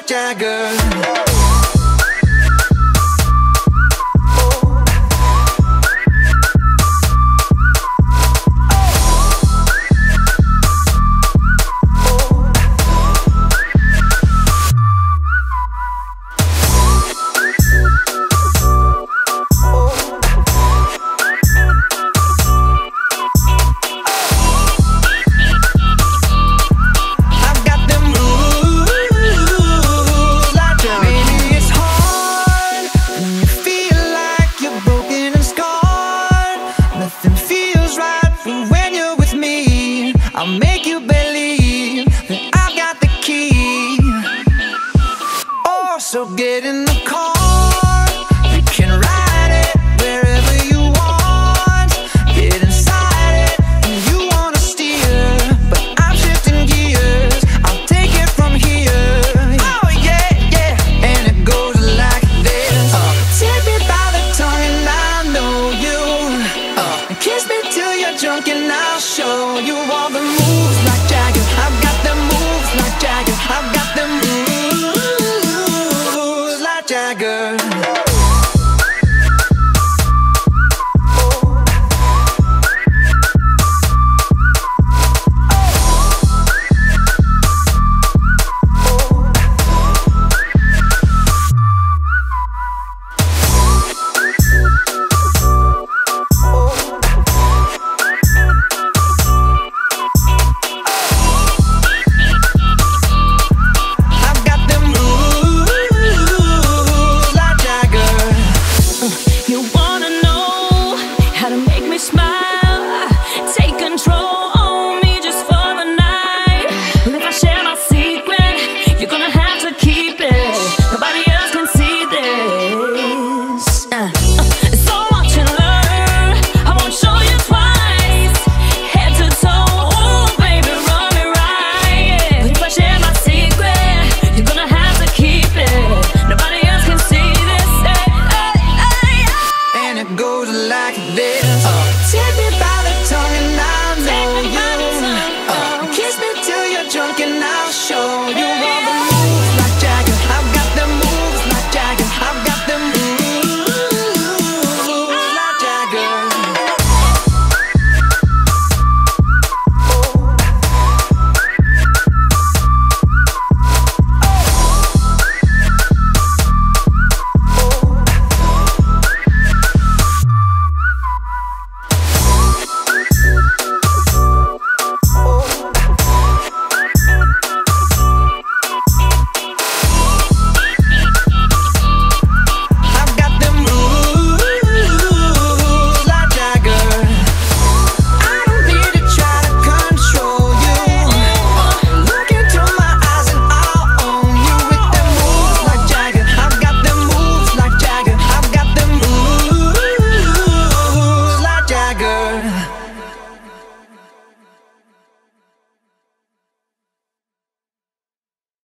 like Jagger. I'll make you believe that I've got the key. Oh, so get in the car, you can ride it wherever you want. Get inside it and you wanna steer, but I'm shifting gears, I'll take it from here. Oh yeah, yeah, and it goes like this. Take me by the tongue and I know you. Kiss me till you're drunk and I'll show you all the moves like Jagger. I've got them moves like Jagger. I've got them moves like Jagger.